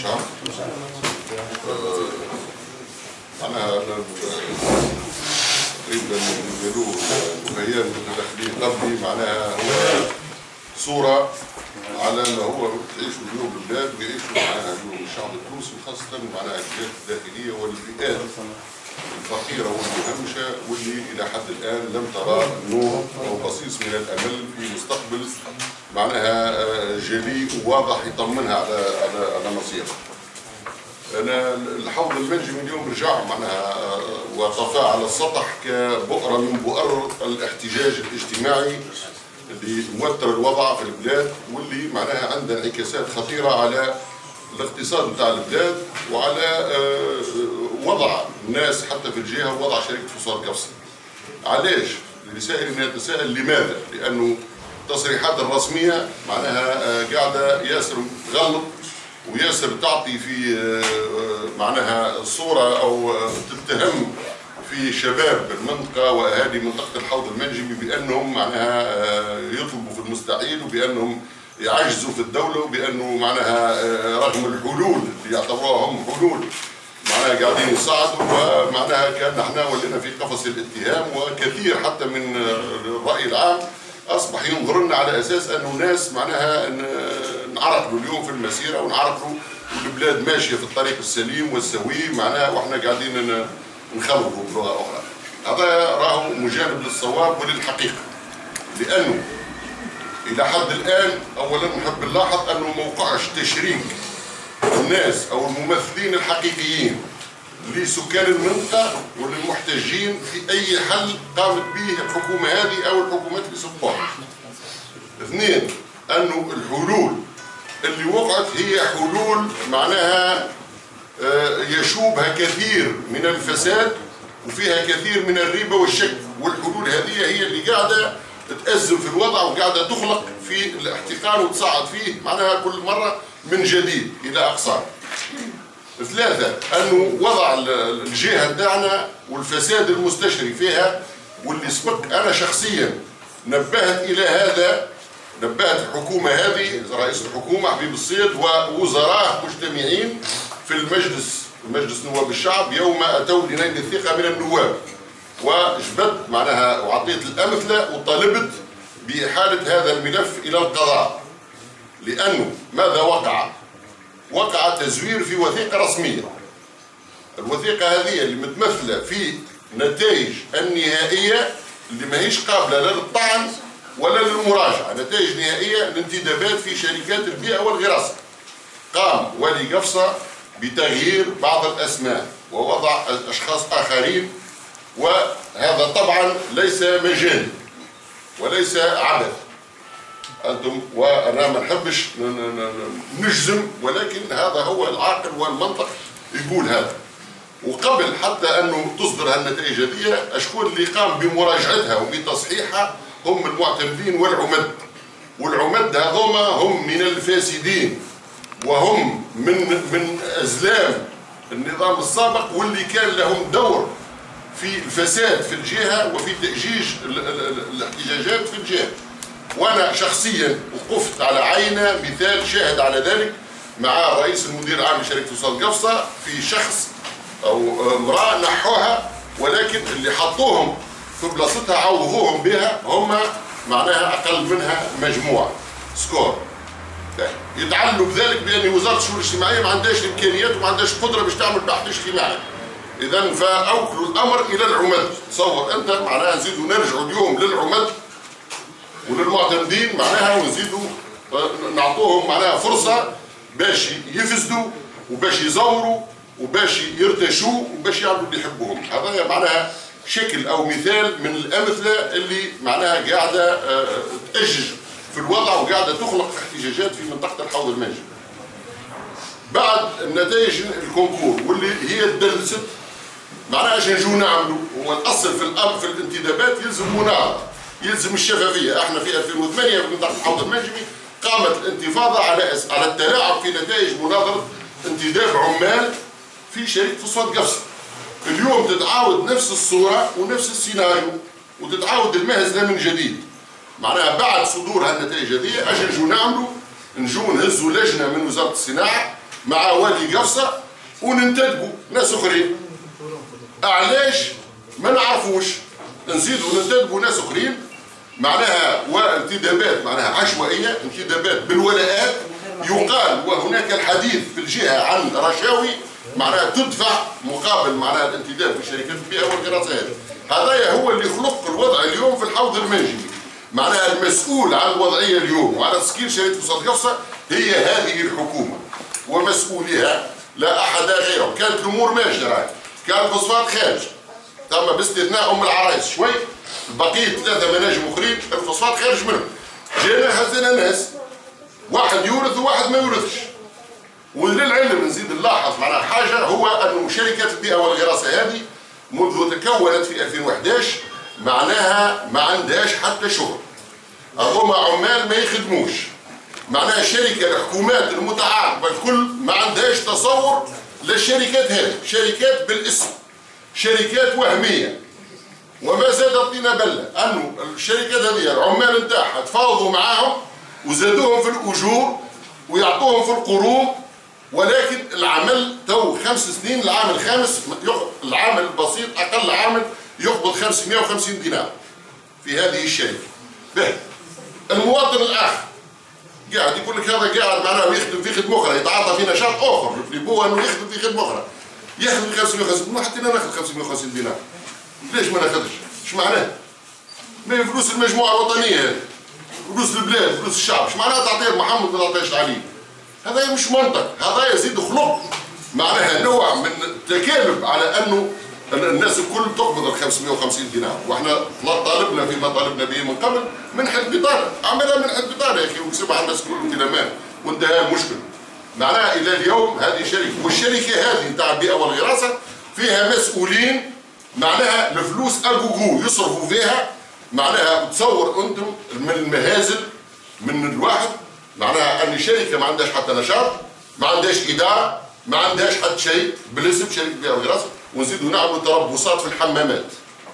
الشعب. معناها تقريبا يقولوا مخيم المتدخلين قبلي معناها هو صورة على ما هو تعيشوا اليوم البلاد ويعيشوا معناها اليوم الشعب التونسي، وخاصة معناها الجهات الداخلية والفئات الفقيرة والمهمشة واللي إلى حد الآن لم ترى نور أو بصيص من الأمل في مستقبل معناها جلي وواضح يطمنها على مصيرها. أنا الحوض المنجمي اليوم رجع معناها وطفى على السطح كبؤرة من بؤر الاحتجاج الاجتماعي اللي موتر الوضع في البلاد، واللي معناها عنده انعكاسات خطيرة على الاقتصاد بتاع البلاد وعلى وضع الناس حتى في الجهة ووضع شركة فوسفات قفص. علاش؟ لسائل يتساءل لماذا؟ لأنه التصريحات الرسمية معناها قاعدة ياسر تغلط وياسر تعطي في معناها صورة أو تتهم في شباب المنطقة وأهالي منطقة الحوض المنجمي بأنهم معناها يطلبوا في المستحيل وبأنهم يعجزوا في الدولة وبأنه معناها رغم الحلول اللي يعتبروها هم حلول معناها قاعدين يصعدوا، ومعناها كان احنا ولينا في قفص الاتهام، وكثير حتى من الرأي العام أصبح ينظر لنا على أساس أنه ناس معناها نعرقلوا اليوم في المسيرة ونعرقلوا والبلاد ماشية في الطريق السليم والسوي معناها وإحنا قاعدين نخلطوا بلغة أخرى. هذا راهو مجانب للصواب وللحقيقة، لأنه إلى حد الآن أولا نحب نلاحظ أنه موقعش تشريك الناس أو الممثلين الحقيقيين لسكان المنطقة وللمحتجين في أي حل قامت به الحكومة هذه أو الحكومات اللي سبقوها. اثنين، أنه الحلول اللي وقعت هي حلول معناها يشوبها كثير من الفساد وفيها كثير من الريبة والشك، والحلول هذه هي اللي قاعدة تأزم في الوضع وقاعدة تخلق في الاحتقان وتصعد فيه معناها كل مرة من جديد إلى أقصاه. ثلاثة، أنه وضع الجهة تاعنا والفساد المستشري فيها واللي سبق أنا شخصيا نبهت إلى هذا، نبهت الحكومة هذه رئيس الحكومة حبيب الصيد ووزراء مجتمعين في مجلس نواب الشعب يوم أتوا لنيل الثقة من النواب، وجبت معناها وعطيت الأمثلة وطالبت بإحالة هذا الملف إلى القضاء. لأنه ماذا وقع؟ وقع تزوير في وثيقة رسمية. الوثيقة هذه اللي متمثلة في نتائج النهائية اللي ماهيش قابلة لا للطعن ولا للمراجعة، نتائج نهائية لانتدابات في شركات البيئة والغراسة. قام والي قفصة بتغيير بعض الأسماء ووضع أشخاص آخرين، وهذا طبعا ليس مجاني وليس عبث. أنتم وأنا ما نحبش نجزم، ولكن هذا هو العاقل والمنطق يقول هذا. وقبل حتى أنه تصدر هالنتائج هذه أشكون اللي قام بمراجعتها وبتصحيحها هم المعتمدين والعمد، والعمد هذوما هم من الفاسدين وهم من أزلام النظام السابق، واللي كان لهم دور في الفساد في الجهة وفي تأجيج الاحتجاجات في الجهة. وأنا شخصيا وقفت على عينة مثال شاهد على ذلك مع رئيس المدير العام لشركة فوسفات قفصة في شخص أو امرأة نحوها، ولكن اللي حطوهم في بلاصتها عوضوهم بها هم معناها أقل منها مجموعة سكور. يتعلوا بذلك بأن وزارة الشؤون الاجتماعية ما عندهاش إمكانيات وما عندهاش قدرة باش تعمل بحث اجتماعي. إذا فأوكلوا الأمر إلى العمد. تصور أنت معناها نزيدوا نرجعوا اليوم للعمد وللمعتمدين معناها ونزيدوا نعطوهم معناها فرصة باش يفسدوا وباش يزوروا وباش يرتشوا وباش يعملوا اللي يحبوهم. هذا معناها شكل أو مثال من الأمثلة اللي معناها قاعدة تأجج في الوضع وقاعدة تخلق احتجاجات في منطقة الحوض المنجمي. بعد النتائج الكونكور واللي هي تدلست معناها اش نجوا نعملوا؟ هو الأصل في الأمر في الانتدابات يلزم مناظرة، يلزم الشفافية. احنا في 2008 في منطقة الحوض المنجمي قامت الانتفاضة على التلاعب في نتائج مناظرة انتداب عمال في شركة فوسفات قفصة. اليوم تتعاود نفس الصورة ونفس السيناريو وتتعاود المهزلة من جديد. معناها بعد صدور هالنتائج هذه اش نجوا نعملوا؟ نجوا نهزوا لجنة من وزارة الصناعة مع والي قفصه وننتدبوا ناس اخرين. علاش ما نعرفوش نزيدوا ننتدبوا ناس اخرين معناها وانتدابات معناها عشوائيه، انتدابات بالولاءات. يقال وهناك الحديث في الجهه عن رشاوي معناها تدفع مقابل معناها الانتداب في شركات البيئه والغراسات. هذا هو اللي خلق الوضع اليوم في الحوض المنجمي. معناها المسؤول عن الوضعيه اليوم وعلى تسكير شركه فساد قفصه هي هذه الحكومه ومسؤوليها لا احد غيره. كانت الامور ماجره، كان الفوسفات خارج تم باستثناء ام العرايس شوي، بقيه 3 مناجم اخرين الفوسفات خارج منهم. جينا هزنا ناس واحد يورث وواحد ما يورثش. وللعلم نزيد نلاحظ معناها حاجه هو انه شركه البيئه والغراسه هذه منذ تكونت في 2011 معناها ما عندهاش حتى شغل. هذوما عمال ما يخدموش. معناها الشركه الحكومات المتعاقبه الكل ما عندهاش تصور للشركات هذه، شركات بالاسم، شركات وهميه. وما زاد طينا بله انه الشركات هذه العمال نتاعها تفاوضوا معاهم وزادوهم في الاجور ويعطوهم في القروض، ولكن العمل تو 5 سنين، العام الخامس العامل البسيط اقل عامل يقبض 550 دينار في هذه الشركه. به المواطن الاخر قاعد يقول لك هذا قاعد معناه يخدم في خدمه اخرى، يتعاطى في نشاط اخر يبغوا انه يخدم في خدمه اخرى، ياخذ 550. ما حتى انا ناخذ 550 دينار، ليش ما ناخذش؟ ايش معناه؟ ما هي فلوس المجموعه الوطنيه هذه، فلوس البلاد، فلوس الشعب، ايش معناها تعطيه محمد ما تعطيش عليه؟ هذا مش منطق، هذا يزيد خلق معناها نوع من التكالب على انه الناس الكل تقبض ال 550 دينار، واحنا طالبنا فيما طالبنا به من قبل منح البطاله، اعملها منح البطاله يا اخي ونسيبها على الناس كلهم في الامان وانتهى المشكل. معناها الى اليوم هذه شركه، والشركه هذه نتاع البيئه والغراسه فيها مسؤولين معناها الفلوس اجوجو يصرفوا فيها. معناها تصور انتم من المهازل من الواحد معناها ان الشركه ما عندهاش حتى نشاط، ما عندهاش اداره، ما عندهاش حتى شيء بالاسم شركه البيئه والغراسه، ونزيدوا نعملوا تربصات في الحمامات.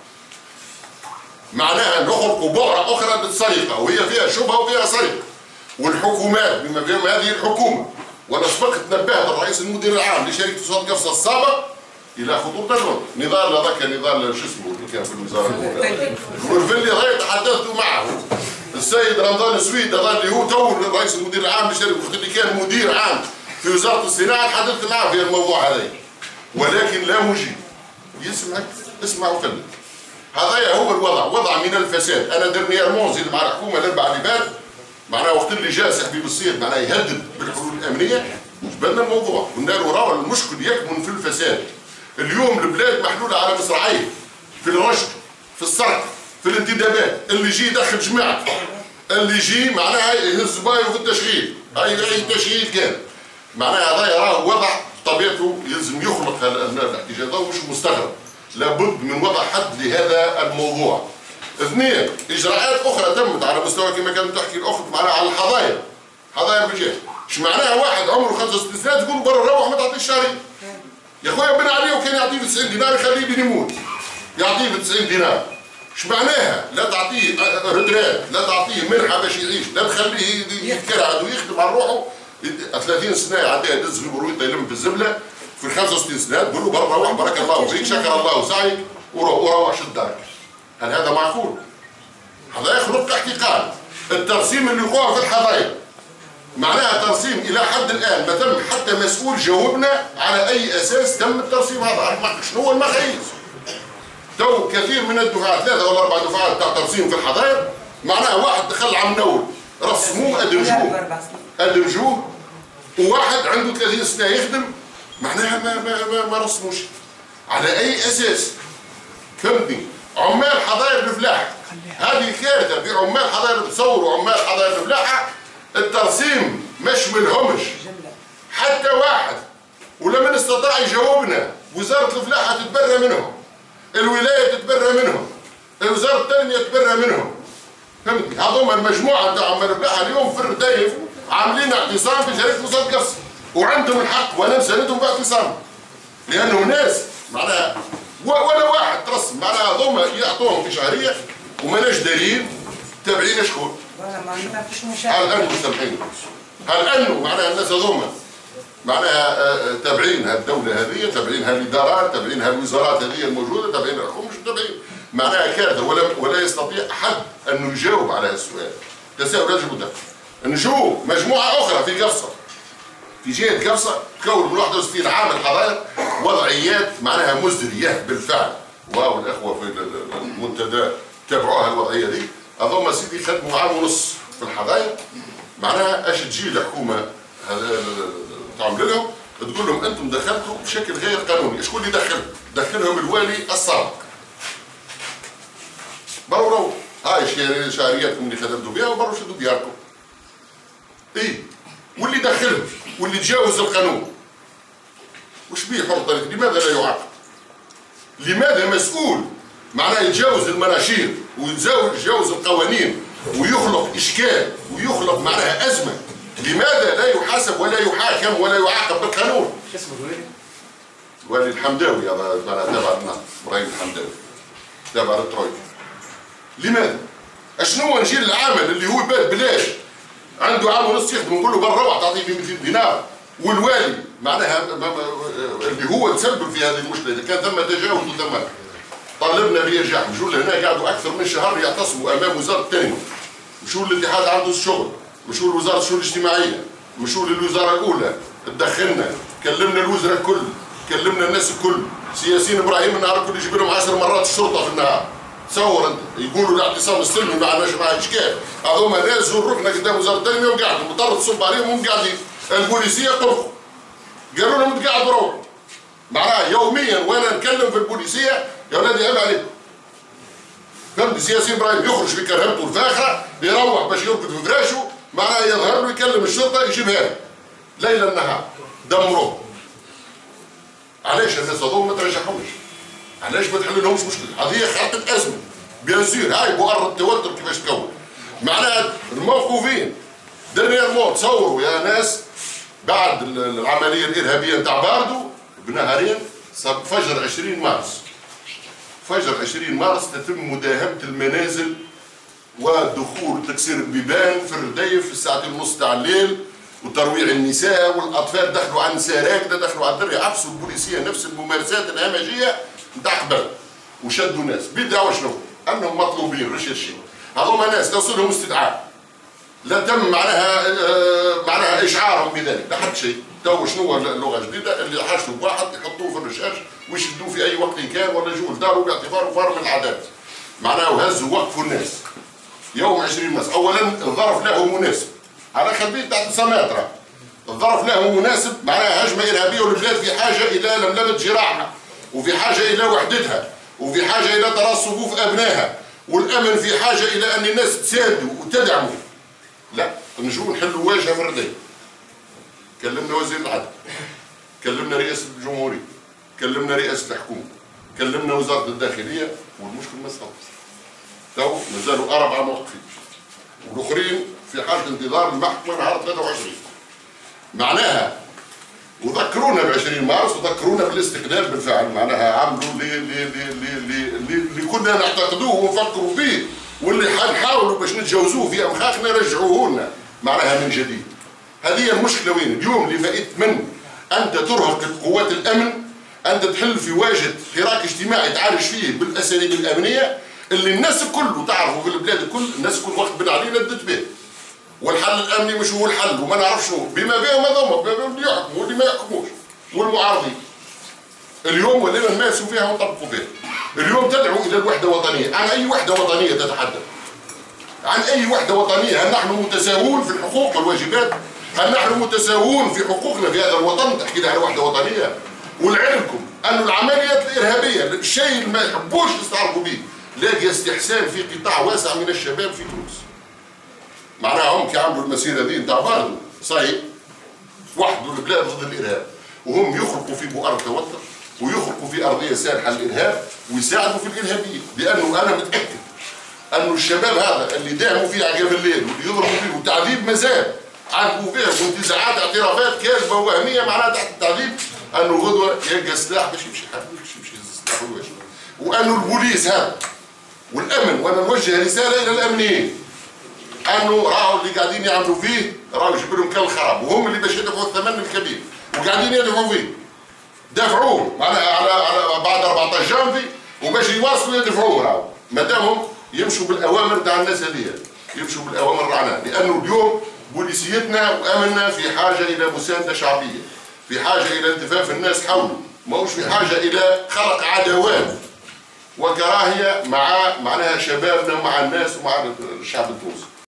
معناها نخرقوا بؤره اخرى بالسرقه وهي فيها شبهه وفيها سرقه. والحكومات بما فيهم هذه الحكومه، وانا سبقت نبهت الرئيس المدير العام لشركه فساد قفصه السابق الى خطوط الوضع. نضال هذاك نضال شو اسمه اللي كان في الوزاره الاولى والفلي هذا تحدثت معه السيد رمضان السويد، هذا اللي هو تو الرئيس المدير العام لشركه اللي كان مدير عام في وزاره الصناعه، تحدثت معه في الموضوع هذا ولكن لا مجيب. يسمعك اسمع وخلي. هذا هو الوضع، وضع من الفساد. انا درني المنزل مع الحكومه الاربع اللي فات معناها وقت اللي جاء حبيب الصيد معناها يهدد بالحلول الامنيه، جبنا الموضوع قلنا له راه المشكل يكمن في الفساد. اليوم البلاد محلوله على مصراعيه، في الرشد، في السرقه، في الانتدابات، اللي يجي يدخل جماعته، اللي يجي معناها يهز بايو في التشغيل، اي تشغيل كان. معناها هذا راه وضع طبيعته يلزم يخلق الاحتجاج، هذا مش مستغرب، لابد من وضع حد لهذا الموضوع. اثنين، اجراءات اخرى تمت على مستوى كما كانت تحكي الاخت معناها على الحظايا، حظايا الرجال. ايش معناها واحد عمره 65 سنه تقول برا روح ما تعطيش شهرين. يا خويا بن عليه وكان يعطيه ب 90 دينار يخليه بين يموت. يعطيه ب 90 دينار. ايش معناها؟ لا تعطيه رترات، لا تعطيه منحه باش يعيش، لا تخليه يتكرعد ويخدم على روحه 30 سنه يعديها يدز في البرويطه يلم في الزبله، في 65 سنه تقول له برا روح بارك الله فيك شكر الله سعيك وروح شد دارك. هل هذا معقول؟ هذا يخلق احتقان. الترسيم اللي يقع في الحظايا معناها ترسيم الى حد الان ما تم حتى مسؤول جاوبنا على اي اساس تم الترسيم هذا، شنو هو المقاييس؟ تو كثير من الدفعات 3 ولا 4 دفعات تاع ترسيم في الحظاير معناها واحد دخل عام نول رسموه ادمجوه وواحد عنده 30 سنه يخدم معناها ما رسموش. على اي اساس؟ فهمتني؟ عمال حظاير الفلاحه هذه كارثه. في عمال حظاير تصوروا عمال حظاير الفلاحه الترسيم ما شملهمش حتى واحد، ولمن استطاع يجاوبنا. وزاره الفلاحه تتبرى منهم، الولايه تتبرى منهم، وزاره التنميه تتبرى منهم. فهمتني؟ هذوما المجموعه نتاع عمال الفلاحه اليوم في الردايف عاملين اعتصام في شركه فساد قفص، وعندهم الحق وانا مساندهم باعتصام، لانهم ناس معناها ولا واحد ترسم معناها هذوما يعطوهم في شهريه وماناش دليل تابعين شكون؟ هل انه سامحيني؟ هل انه معناها الناس هذوما معناها تابعينها الدوله هذه، تابعينها الادارات، تابعينها الوزارات هذه الموجوده، تابعينها الحكومه، مش تابعين. معناها كارثه، ولا يستطيع احد انه يجاوب على هذا السؤال. تساؤل يجب الدقه. نشوف مجموعه اخرى في قفصه، في جهه قفصه تكون من 61 عام الحظائر وضعيات معناها مزريه بالفعل، والاخوه في المنتدى تابعوها الوضعيه دي. اظن سيدي خدموا عام ونص في الحظائر، معناها اش تجي الحكومه تعمل لهم، تقول لهم انتم دخلتوا بشكل غير قانوني. شكون اللي دخلهم الوالي السابق. بروا هاي شهرياتكم اللي خدمتوا بها وبروا شدوا دياركم. اي واللي دخلهم واللي تجاوز القانون وش بيه حر طريق؟ لماذا لا يعاقب؟ لماذا مسؤول معناه يتجاوز المناشير ويتجاوز القوانين ويخلق اشكال ويخلق معناها ازمه، لماذا لا يحاسب ولا يحاكم ولا يعاقب بالقانون؟ شو اسمه الوالي؟ الوالي الحمداوي، هذا تابع لنا ابراهيم الحمداوي تابع للترويكا. لماذا؟ اشنو نجي للعامل اللي هو باد بلاش عنده عام ونص يخدم نقول له برا روح تعطيه 200 دينار، والوالي معناها اللي هو تسبب في هذه المشكله، كان ثم تجاوز وثم طالبنا بإرجاع. مشوا لهنا قعدوا اكثر من شهر يعتصموا امام وزاره التنميه، مشوا للاتحاد عنده الشغل، مشوا لوزاره الشؤون الاجتماعيه، مشوا للوزاره الاولى، تدخلنا، كلمنا الوزراء الكل، كلمنا الناس الكل، سياسيين ابراهيم النهار الكل يجيب لهم 10 مرات الشرطه في النهار. تصور انت يقولوا الاعتصام السلمي مع اشكال، هذوما ناس زور ركنا قدام وزاره التنميه وقاعدين مضطر تصب عليهم وهم قاعدين، البوليسيه قرفوا قالوا لهم تقعدوا روحوا. معناها يوميا وانا نكلم في البوليسيه يا ولادي عيب عليكم. فهمت؟ سياسي ابراهيم يخرج في كرهبته الفاخره يروح باش يرقد في فراشه، معناها يظهر له يكلم الشرطه يجيبها له ليلا نهار دمروه. علاش الناس هذول ما ترجعهمش؟ علاش ما تحل لهمش مشكله؟ هذه خلقت ازمه بيان سور، هاي بؤر التوتر كيفاش تكون. معناها الموقوفين دانييرمون تصوروا يا ناس بعد العمليه الارهابيه نتاع باردو بنهارين فجر 20 مارس، فجر 20 مارس تتم مداهمه المنازل والدخول وتكسير البيبان في الرديف في الساعتين ونص تاع الليل، وترويع النساء والاطفال دخلوا على النساء راكده، دخلوا على الدري، عكسوا البوليسيه نفس الممارسات الهمجيه نتاع قبل، وشدوا ناس بدعوى شنو؟ انهم مطلوبين ريشيرشي. هذوما ناس توصلهم استدعاء لا تم معناها اشعارهم بذلك، لا حد شيء. تو شنو اللغه الجديده اللي حاشوا بواحد يحطوه في الرشاش ويشدوه في اي وقت كان ولا يجوا لداروا باعتباره فار من العادات. معناها وهزوا وقفوا الناس يوم 20 مارس. اولا الظرف له مناسب على خلفيه تاع سماترا، الظرف له مناسب معناها هجمه ارهابيه والبلاد في حاجه الى لملمه جراحها، وفي حاجه الى وحدتها، وفي حاجه الى تراص صفوف ابنائها، والامن في حاجه الى ان الناس تساندوا وتدعموا. لا نجوا نحلوا واجهه من الرديف. كلمنا وزير العدل، كلمنا رئاسه الجمهوريه، كلمنا رئاسه الحكومه، كلمنا وزاره الداخليه، والمشكل ما استقبل. تو مازالوا 4 موقفين والاخرين في حاله انتظار المحكمه نهار 23. معناها وذكرونا ب 20 مارس وذكرونا بالاستقلال بالفعل، معناها عملوا اللي كنا نعتقدوه ونفكروا به واللي حنحاولوا باش نتجاوزوه في امخاخنا رجعوه لنا معناها من جديد. هذه المشكله وين؟ اليوم اللي فائت من انت ترهق قوات الامن، انت تحل في واجهه حراك اجتماعي تعالج فيه بالاساليب الامنيه اللي الناس الكل تعرفوا في البلاد الكل، الناس الكل وقت بن علي ندت به. والحل الامني مش هو الحل وما نعرفش هو، بما بهم هذوما بما بهم اللي يحكموا واللي ما يحكموش والمعارضين. اليوم ولينا نمارسوا فيها ونطبقوا فيها. اليوم تدعو الى الوحده الوطنيه، عن اي وحده وطنيه تتحدث؟ عن اي وحده وطنيه؟ هل نحن متساوون في الحقوق والواجبات؟ هل نحن متساوون في حقوقنا في هذا الوطن؟ تحكي لي على وحده وطنيه؟ ولعلمكم أن العمليات الارهابيه الشيء اللي ما يحبوش يستعرضوا به لاقي استحسان في قطاع واسع من الشباب في تونس. معناها هم كي عملوا المسيره ذي نتاع باردو صحيح وحدوا البلاد ضد الارهاب، وهم يخرقوا في بؤر التوتر ويخرقوا في ارضيه سانحه للارهاب ويساعدوا في الارهابيين، لانه انا متاكد انه الشباب هذا اللي داهموا فيه عقاب الليل واللي يضربوا فيه والتعذيب مازال عاقبوا فيه وانتزاعات اعترافات كاذبه ووهميه معناها تحت التعذيب، انه غدوه يلقى سلاح باش يمشي حد باش يمشي السلاح ويواجه، وانه البوليس هذا والامن، وانا نوجه رساله الى الامنيين انه راهو اللي قاعدين يعملوا فيه راهو يجيب لهم كالخراب، وهم اللي باش يدفعوا الثمن الكبير، وقاعدين يدفعوا فيه. دفعوه معناها على بعد 14 جانفي وباش يواصلوا يدفعوه راهو مادامهم يمشوا بالاوامر تاع الناس هذيا، يمشوا بالاوامر تاعنا، لانه اليوم بوليسيتنا وامننا في حاجه الى مسانده شعبيه، في حاجه الى التفاف الناس حوله، ماهوش في حاجه الى خلق عداوات وكراهيه مع معناها شبابنا ومع الناس ومع الشعب التونسي.